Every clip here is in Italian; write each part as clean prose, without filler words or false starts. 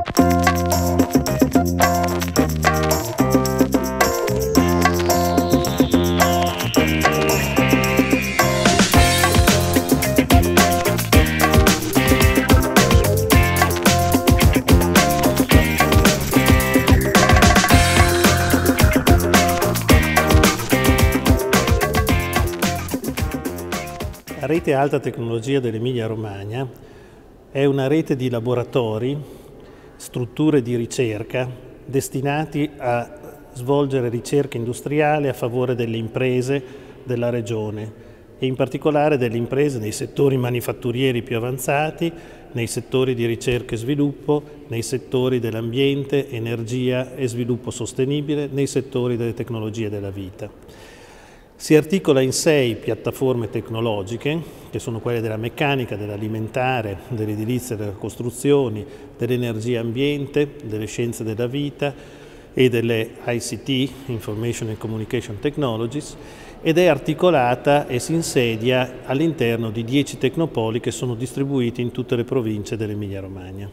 La Rete Alta Tecnologia dell'Emilia-Romagna è una rete di laboratori, strutture di ricerca destinati a svolgere ricerca industriale a favore delle imprese della regione e in particolare delle imprese nei settori manifatturieri più avanzati, nei settori di ricerca e sviluppo, nei settori dell'ambiente, energia e sviluppo sostenibile, nei settori delle tecnologie della vita. Si articola in 6 piattaforme tecnologiche, che sono quelle della meccanica, dell'alimentare, dell'edilizia e delle costruzioni, dell'energia e ambiente, delle scienze della vita e delle ICT, Information and Communication Technologies, ed è articolata e si insedia all'interno di 10 tecnopoli che sono distribuiti in tutte le province dell'Emilia-Romagna.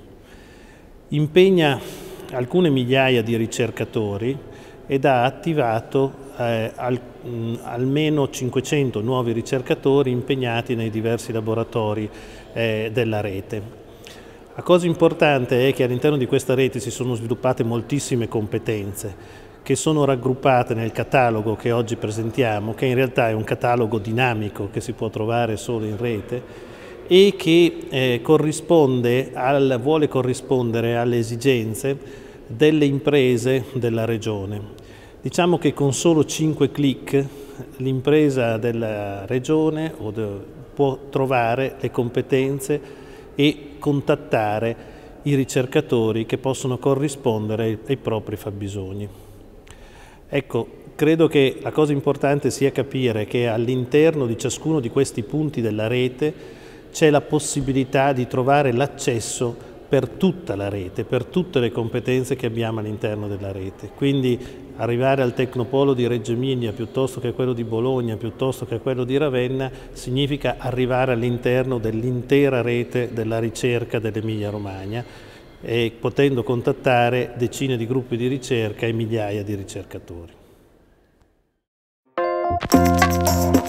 Impegna alcune migliaia di ricercatori ed ha attivato almeno 500 nuovi ricercatori impegnati nei diversi laboratori della rete. La cosa importante è che all'interno di questa rete si sono sviluppate moltissime competenze che sono raggruppate nel catalogo che oggi presentiamo, che in realtà è un catalogo dinamico che si può trovare solo in rete e che vuole corrispondere alle esigenze delle imprese della regione. Diciamo che con solo 5 clic l'impresa della regione può trovare le competenze e contattare i ricercatori che possono corrispondere ai propri fabbisogni. Ecco, credo che la cosa importante sia capire che all'interno di ciascuno di questi punti della rete c'è la possibilità di trovare l'accesso per tutta la rete, per tutte le competenze che abbiamo all'interno della rete. Quindi arrivare al Tecnopolo di Reggio Emilia piuttosto che a quello di Bologna, piuttosto che a quello di Ravenna, significa arrivare all'interno dell'intera rete della ricerca dell'Emilia-Romagna e potendo contattare decine di gruppi di ricerca e migliaia di ricercatori.